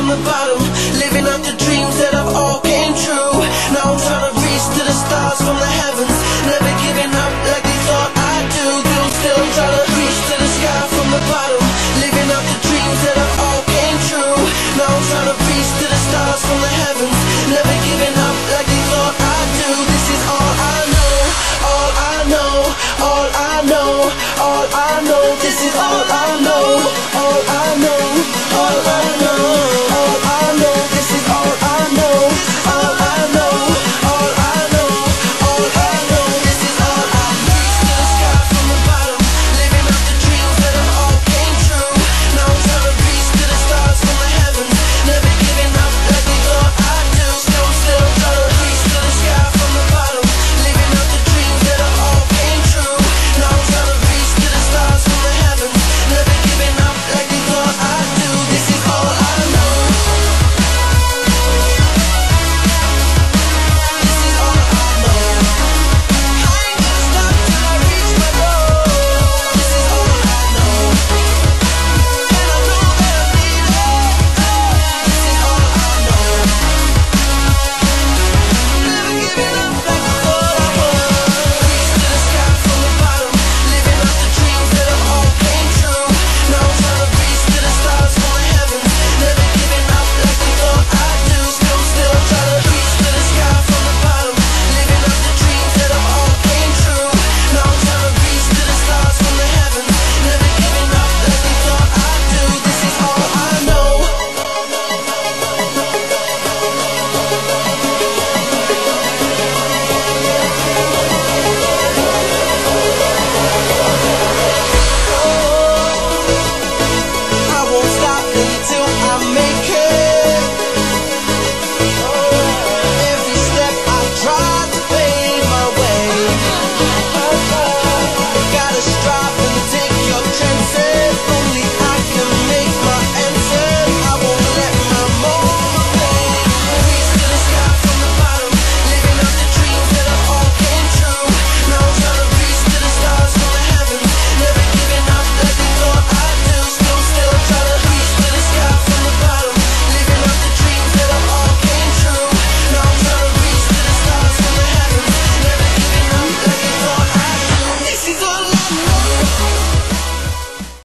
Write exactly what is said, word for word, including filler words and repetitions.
from the bottom, living out the dreams that have all came true. Now I'm trying to reach to the stars from the heavens, never giving up like they thought I'd do. Still, still I'm trying to reach to the sky from the bottom, living out the dreams that have all came true. Now I'm trying to reach to the stars from the heavens, never giving up like they thought I'd do. This is all I know, all I know, all I know, all I know.